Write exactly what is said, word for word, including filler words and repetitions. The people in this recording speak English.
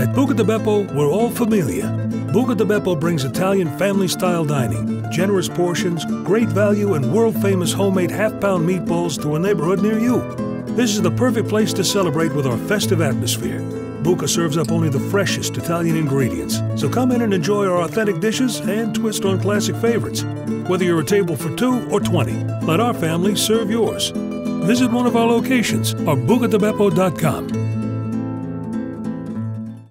At Buca di Beppo, we're all Famiglia. Buca di Beppo brings Italian family-style dining, generous portions, great value, and world-famous homemade half-pound meatballs to a neighborhood near you. This is the perfect place to celebrate with our festive atmosphere. Buca serves up only the freshest Italian ingredients, so come in and enjoy our authentic dishes and twist on classic favorites. Whether you're a table for two or twenty, let our family serve yours. Visit one of our locations or buca di beppo dot com.